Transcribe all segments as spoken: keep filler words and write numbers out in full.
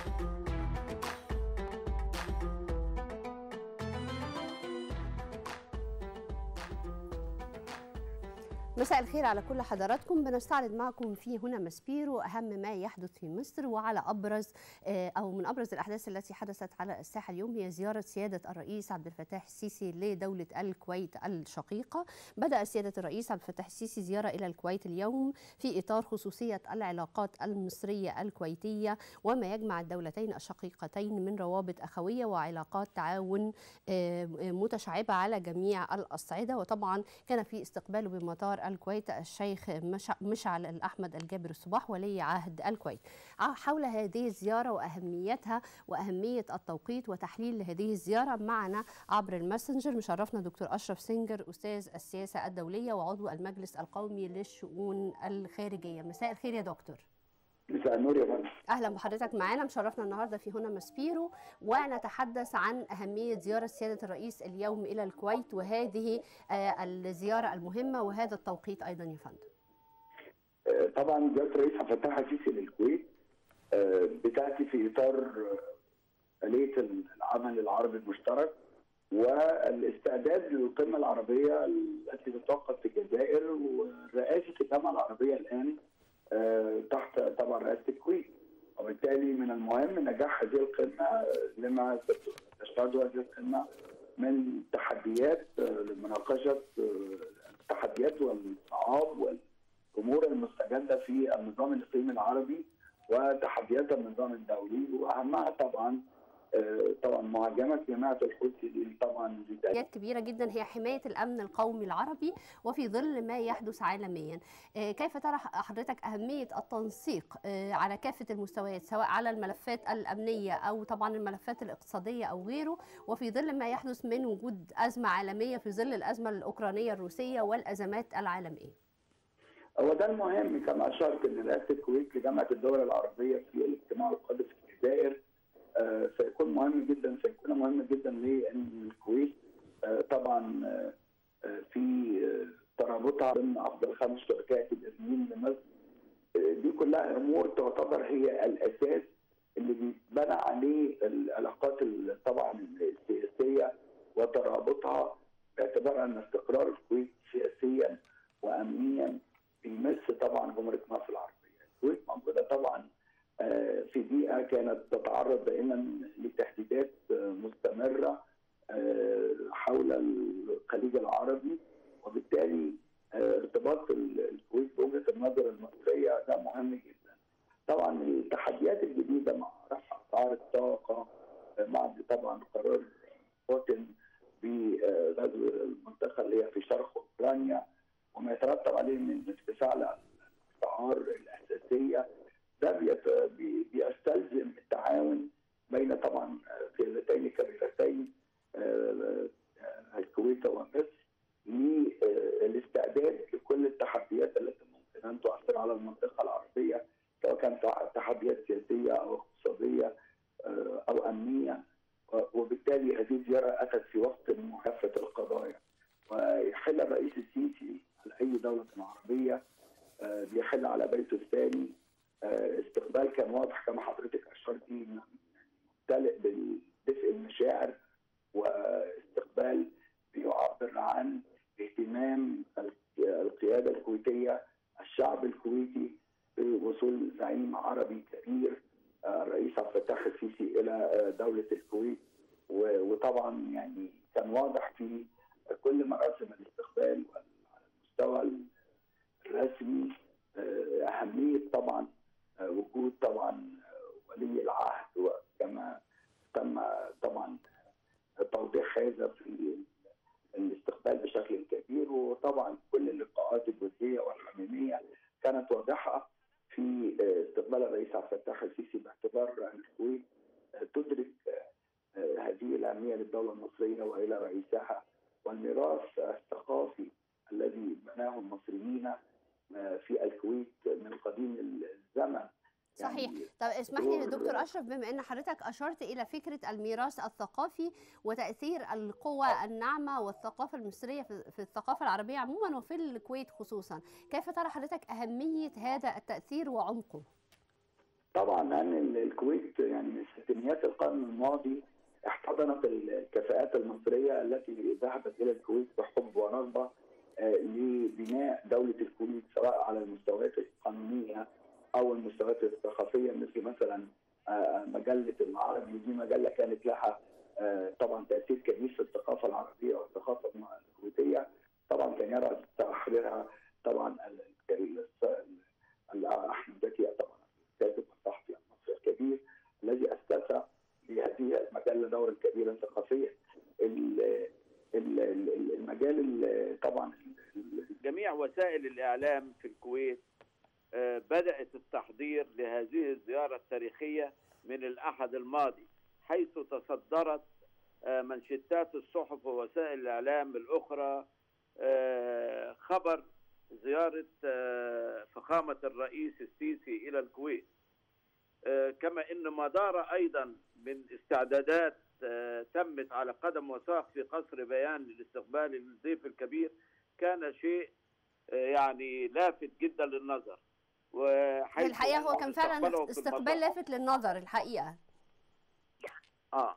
مساء الخير على كل حضراتكم. بنستعرض معكم في هنا ماسبيرو أهم ما يحدث في مصر، وعلى أبرز أو من أبرز الأحداث التي حدثت على الساحة اليوم هي زيارة سيادة الرئيس عبد الفتاح السيسي لدولة الكويت الشقيقة. بدأ سيادة الرئيس عبد الفتاح السيسي زيارة إلى الكويت اليوم في إطار خصوصية العلاقات المصرية الكويتية وما يجمع الدولتين الشقيقتين من روابط أخوية وعلاقات تعاون متشعبة على جميع الأصعدة. وطبعا كان في استقباله بمطار الكويت الشيخ مشعل الأحمد الجابر الصباح ولي عهد الكويت. حول هذه الزيارة وأهميتها وأهمية التوقيت وتحليل هذه الزيارة معنا عبر الماسنجر مشرفنا دكتور أشرف سنجر، أستاذ السياسة الدولية وعضو المجلس القومي للشؤون الخارجية. مساء الخير يا دكتور. مساء النور يا فندم. اهلا بحضرتك معانا، مشرفنا النهارده في هنا ماسبيرو، ونتحدث عن اهميه زياره سياده الرئيس اليوم الى الكويت وهذه الزياره المهمه وهذا التوقيت ايضا يا فندم. طبعا زياره الرئيس عبد الفتاح السيسي للكويت بتاتي في اطار آلية العمل العربي المشترك والاستعداد للقمه العربيه التي تتوقف في الجزائر، ورئاسه الجامعه العربيه الان تحت طبعا رئاسه الكويت، وبالتالي من المهم نجاح هذه القمه لما تشهده هذه القمه من تحديات لمناقشه التحديات والصعاب والامور المستجده في النظام الاقليمي العربي وتحديات النظام الدولي، واهمها طبعا طبعا مهاجمه جماعه الحوثي دي طبعا تحديات كبيره جدا هي حمايه الامن القومي العربي وفي ظل ما يحدث عالميا. كيف ترى حضرتك اهميه التنسيق على كافه المستويات سواء على الملفات الامنيه او طبعا الملفات الاقتصاديه او غيره، وفي ظل ما يحدث من وجود ازمه عالميه في ظل الازمه الاوكرانيه الروسيه والازمات العالميه؟ هو ده المهم كما اشرت ان رئاسه الكويت لجامعه الدول العربيه في الاجتماع القادم في الجزائر آه سيكون مهم جدا سيكون مهم جدا لان الكويت آه طبعا آه في ترابطها ضمن افضل خمس شركاء تجاريين لمصر. دي كلها امور تعتبر هي الاساس اللي بيتبنى عليه العلاقات طبعا السياسيه وترابطها، باعتبار ان استقرار الكويت سياسيا وامنيا بيمس طبعا جمهوريه مصر العربيه. الكويت موجوده طبعا في بيئه كانت تتعرض دائما لتهديدات مستمره حول الخليج العربي، وبالتالي ارتباط الكويت بوجهه النظر المصريه ده مهم جدا. طبعا التحديات الجديده مع رفع اسعار الطاقه مع طبعا قرار بوتين بغزو المنطقه اللي هي في شرق اوكرانيا وما يترتب عليه من ارتفاع الاسعار الاساسيه، ده بيستلزم التعاون بين طبعا قيادتين كبيرتين الكويت ومصر للاستعداد لكل التحديات التي ممكن ان تؤثر على المنطقه العربيه، سواء كانت تحديات سياسيه او اقتصاديه او امنيه. وبالتالي هذه الزياره اتت في وقت مكافاه القضايا، ويحل الرئيس السيسي على اي دوله عربيه بيحل على بيته الثاني. استقبال كان واضح كما حضرتك اشرتي، ممتلئ بدفء المشاعر، واستقبال بيعبر عن اهتمام القياده الكويتيه الشعب الكويتي بوصول زعيم عربي كبير الرئيس عبد الفتاح السيسي الى دوله الكويت. وطبعا يعني كان واضح في كل مراسم الاستقبال على المستوى الرسمي اهميه طبعا وجود طبعا ولي العهد، وكما تم طبعا توضيح هذا في الاستقبال بشكل كبير. وطبعا كل اللقاءات الجزئيه والحميميه كانت واضحه في استقبال الرئيس عبد الفتاح السيسي، باعتبار ان الكويت تدرك هذه الاهميه للدوله المصريه والى رئيسها والميراث الثقافي الذي بناه المصريين في الكويت من قديم الزمن. صحيح. يعني طب اسمح لي دكتور اشرف، بما ان حضرتك اشرت الى فكره الميراث الثقافي وتاثير القوى الناعمه والثقافه المصريه في الثقافه العربيه عموما وفي الكويت خصوصا، كيف ترى حضرتك اهميه هذا التاثير وعمقه؟ طبعا لان الكويت يعني من ستينيات القرن الماضي احتضنت الكفاءات المصريه التي ذهبت الى الكويت بحب ورغبه لبناء دوله الكويت، سواء على المستويات القانونيه او المستويات الثقافيه، مثل مثلا مجله العربي. دي مجله كانت لها طبعا تاثير كبير في الثقافه العربيه والثقافه الكويتيه. طبعا كان يرأس تحريرها طبعا احمد زكي، طبعا الكاتب والصحفي المصري الكبير الذي اسس لهذه المجله دورا كبيرا ثقافيا. المجال طبعا جميع وسائل الاعلام في الكويت بدات التحضير لهذه الزياره التاريخيه من الاحد الماضي، حيث تصدرت منشطات الصحف ووسائل الاعلام الاخرى خبر زياره فخامه الرئيس السيسي الى الكويت، كما ان ما دار ايضا من استعدادات تمت على قدم وساق في قصر بيان لاستقبال الضيف الكبير كان شيء يعني لافت جدا للنظر. وحيث الحقيقه هو كان فعلا استقبال لافت للنظر الحقيقه. اه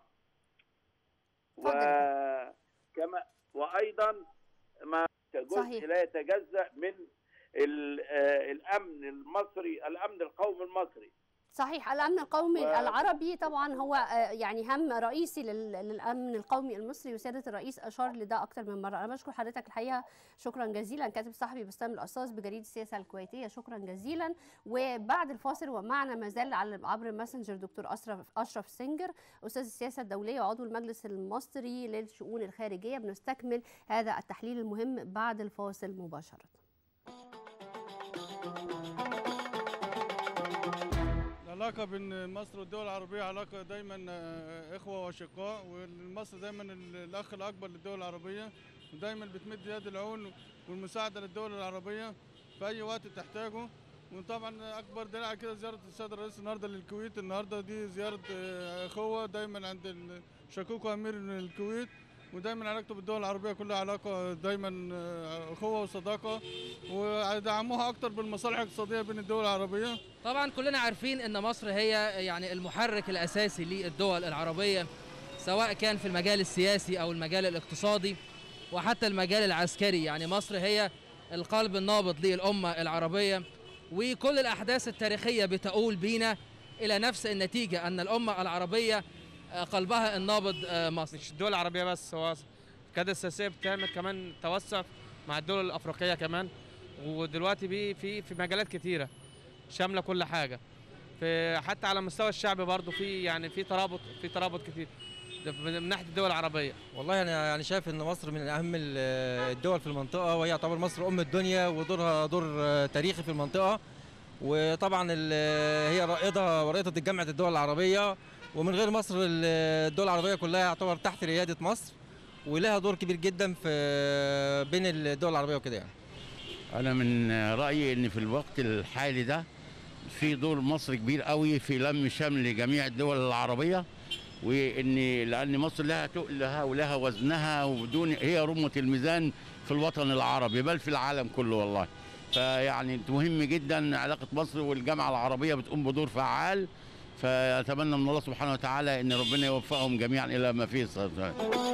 وكما وايضا ما جزء لا يتجزأ من الامن المصري، الامن القومي المصري. صحيح، الامن القومي و... العربي طبعا هو يعني هم رئيسي للامن القومي المصري، وسياده الرئيس اشار لده اكثر من مره. انا بشكر حضرتك الحقيقه شكرا جزيلا، كاتب صحفي بسام القصاص بجريده السياسه الكويتيه، شكرا جزيلا. وبعد الفاصل ومعنا ما زال على عبر ماسنجر دكتور اشرف اشرف سنجر، استاذ السياسه الدوليه وعضو المجلس المصري للشؤون الخارجيه. بنستكمل هذا التحليل المهم بعد الفاصل مباشره. العلاقة بين مصر والدول العربية علاقة دايما إخوة وأشقاء، ومصر دايما الأخ الأكبر للدول العربية، ودايما بتمد يد العون والمساعدة للدول العربية في أي وقت تحتاجه. وطبعا أكبر دليل على كده زيارة السيد الرئيس النهاردة للكويت. النهاردة دي زيارة أخوة دايما عند شقيقه أمير الكويت، ودايما علاقته بالدول العربيه كلها علاقه دايما اخوه وصداقه، ودعموها اكتر بالمصالح الاقتصاديه بين الدول العربيه. طبعا كلنا عارفين ان مصر هي يعني المحرك الاساسي للدول العربيه، سواء كان في المجال السياسي او المجال الاقتصادي وحتى المجال العسكري. يعني مصر هي القلب النابض للامه العربيه، وكل الاحداث التاريخيه بتؤول بينا الى نفس النتيجه، ان الامه العربيه قلبها النابض مصر. مش الدول العربيه بس، هو القياده السياسيه بتعمل كمان توسع مع الدول الافريقيه كمان، ودلوقتي بي في في مجالات كتيره شامله كل حاجه، في حتى على مستوى الشعب برضه في يعني في ترابط في ترابط كتير من ناحيه الدول العربيه. والله انا يعني شايف ان مصر من اهم الدول في المنطقه، وهي تعتبر مصر ام الدنيا ودورها دور تاريخي في المنطقه، وطبعا هي رائده ورائده جامعه الدول العربيه، ومن غير مصر الدول العربيه كلها يعتبر تحت رياده مصر، ولها دور كبير جدا في بين الدول العربيه وكده. يعني انا من رايي ان في الوقت الحالي ده في دور مصر كبير قوي في لم شمل جميع الدول العربيه، وان لان مصر لها تقلها ولها وزنها، وبدون هي رمة الميزان في الوطن العربي بل في العالم كله والله. فيعني مهم جدا علاقه مصر والجامعه العربيه بتقوم بدور فعال، فأتمنى من الله سبحانه وتعالى ان ربنا يوفقهم جميعا الى ما فيه الصلاة.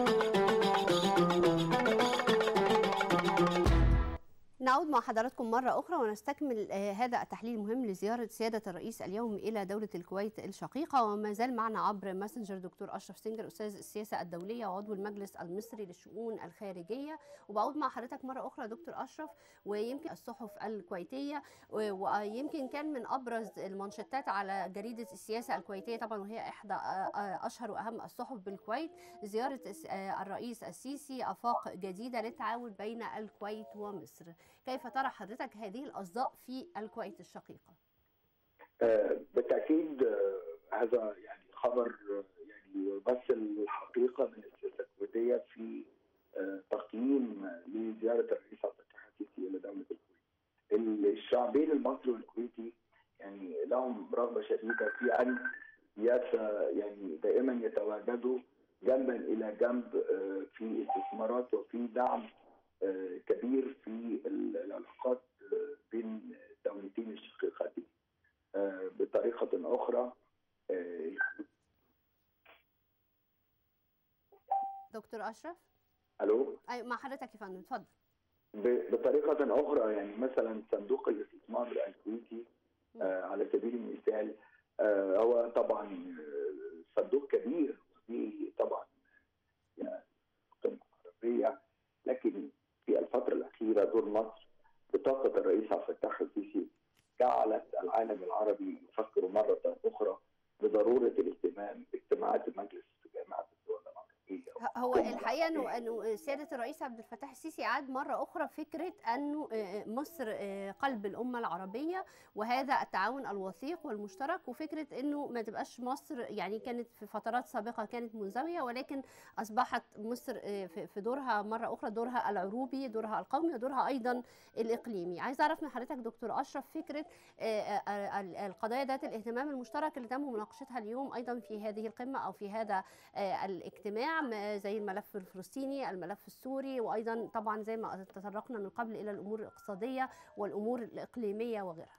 نعود مع حضراتكم مرة أخرى ونستكمل هذا التحليل المهم لزيارة سيادة الرئيس اليوم إلى دولة الكويت الشقيقة. وما زال معنا عبر ماسنجر دكتور أشرف سنجر، أستاذ السياسة الدولية وعضو المجلس المصري للشؤون الخارجية. وبعود مع حضرتك مرة أخرى دكتور أشرف، ويمكن الصحف الكويتية ويمكن كان من أبرز المانشيتات على جريدة السياسة الكويتية طبعا، وهي إحدى أشهر وأهم الصحف بالكويت، زيارة الرئيس السيسي آفاق جديدة للتعاون بين الكويت ومصر. كيف ترى حضرتك هذه الأصداء في الكويت الشقيقة؟ آه بالتأكيد آه هذا يعني خبر يعني يمثل الحقيقة من السياسة الكويتية في آه تقييم لزيارة الرئيس عبد الفتاح السيسي إلى دولة الكويت. الشعبين المصري والكويتي يعني لهم رغبة شديدة في أن يعني دائما يتواجدوا جنبا إلى جنب آه في استثمارات وفي دعم كبير في العلاقات بين الدولتين الشقيقتين. بطريقه اخرى. دكتور اشرف. الو. ايوه مع حضرتك يا فندم، اتفضل. بطريقه اخرى يعني مثلا صندوق الاستثمار الكويتي آه على سبيل المثال، آه هو طبعا صندوق كبير وفيه طبعا يعني عربيه، لكن في الفتره الاخيره دور مصر بطاقه الرئيس عبد الفتاح السيسي جعلت العالم العربي يفكر مره اخرى بضروره الاهتمام باجتماعات المجلس في جامعه الدول العربيه. هو الحقيقه انه انه سياده الرئيس عبد الفتاح السيسي عاد مره اخرى فكره انه مصر قلب الامه العربيه، وهذا التعاون الوثيق والمشترك، وفكره انه ما تبقاش مصر يعني كانت في فترات سابقه كانت منزويه، ولكن اصبحت مصر في دورها مره اخرى دورها العروبي، دورها القومي، ودورها ايضا الاقليمي. عايز اعرف من حضرتك دكتور اشرف فكره القضايا ذات الاهتمام المشترك اللي تم مناقشتها اليوم ايضا في هذه القمه او في هذا الاجتماع، زي الملف الفلسطيني، الملف السوري، وايضا طبعا زي ما تطرقنا من قبل الى الامور الاقتصاديه والامور الاقليميه وغيرها.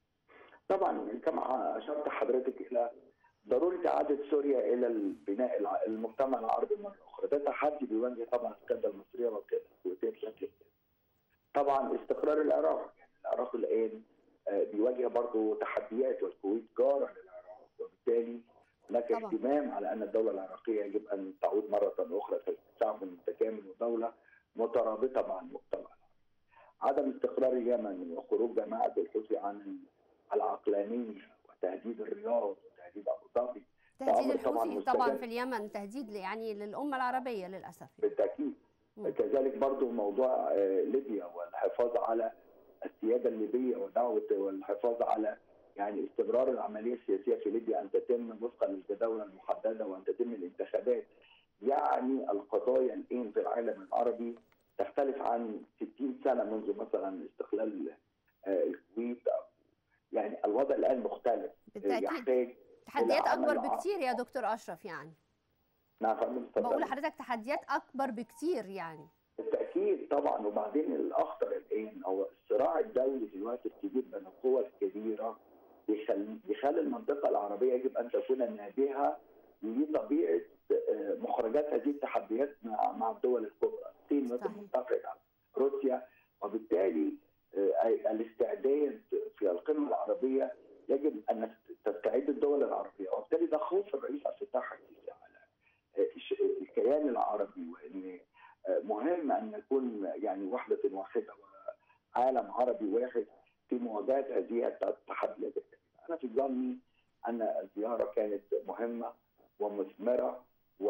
طبعا كما اشرت حضرتك الى ضروره اعاده سوريا الى البناء المجتمع العربي مره اخرى، ده تحدي بيواجه طبعا القياده المصريه والقياده الكويتيه بشكل كبير. طبعا استقرار العراق، يعني العراق الان بيواجه برضه تحديات، والكويت جاره للعراق، وبالتالي هناك اهتمام على ان الدوله العراقيه يجب ان تعود مره اخرى كشعب متكامل ودوله مترابطه مع المجتمع. عدم استقرار اليمن وخروج جماعه الحوثي عن العقلانيه وتهديد الرياض وتهديد ابو ظبي، تهديد الحوثي طبعا في اليمن تهديد يعني للامه العربيه للاسف. بالتاكيد. م. كذلك برضه موضوع ليبيا والحفاظ على السياده الليبيه ودعوه والحفاظ على يعني استمرار العمليه السياسيه في ليبيا ان تتم وفقا للجداول المحدده وان تتم الانتخابات. يعني القضايا الان في العالم العربي تختلف عن ستين سنه منذ مثلا استقلال الكويت، يعني الوضع الان مختلف. بالتاكيد يحتاج تحديات اكبر بكتير يا دكتور اشرف. يعني نعم فندم. بقول لحضرتك تحديات اكبر بكتير يعني. بالتاكيد طبعا. وبعدين الاخطر الان هو الصراع الدولي دلوقتي الكبير بين القوى الكبيره بيخلي المنطقه العربيه يجب ان تكون نابهه لطبيعه مخرجات هذه التحديات مع مع الدول الكبرى، الصين مثلا منتقده روسيا، وبالتالي الاستعداد في القمه العربيه يجب ان تستعد الدول العربيه، وبالتالي ده خوف الرئيس عبد الفتاح السيسي على الكيان العربي، وان مهم ان نكون يعني وحده واحده وعالم عربي واحد في مواجهه هذه التحديات. انا في ظني ان الزياره كانت مهمه ومثمره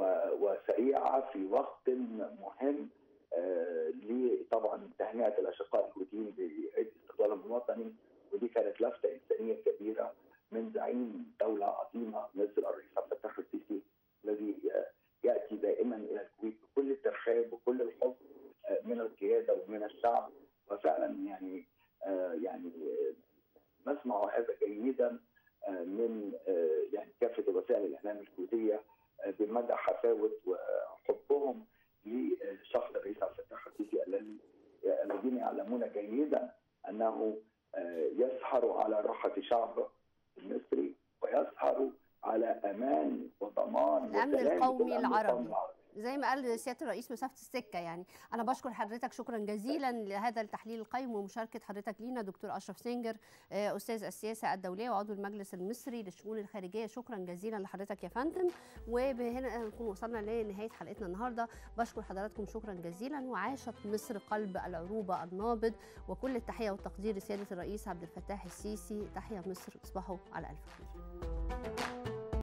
وسريعه في وقت مهم آه لطبعا تهنئه الاشقاء الحوثيين بعيد استقلالهم الوطني، ودي كانت لفته انسانيه كبيره من زعيم دوله عظيمه مثل الرئيس عبد الفتاح السيسي الذي ياتي دائما الى الكويت بكل الترحاب وكل الحب آه من القياده ومن الشعب، وفعلا يعني آه يعني نسمع هذا جيدا من يعني كافه وسائل الاعلام الكويتيه بمدى حفاوه وحبهم لشخص الرئيس عبد الفتاح السيسي الذين يعلمون جيدا انه يسهر على راحه شعبه المصري ويسهر على امان وضمان الامن القومي العربي زي ما قال سياده الرئيس مسافه السكه. يعني انا بشكر حضرتك شكرا جزيلا لهذا التحليل القيم ومشاركه حضرتك لينا دكتور اشرف سنجر استاذ السياسه الدوليه وعضو المجلس المصري للشؤون الخارجيه. شكرا جزيلا لحضرتك يا فندم. وبهنا نكون وصلنا لنهايه حلقتنا النهارده. بشكر حضراتكم شكرا جزيلا، وعاشت مصر قلب العروبه النابض، وكل التحيه والتقدير لسياده الرئيس عبد الفتاح السيسي. تحيا مصر، تصبحوا على الف خير.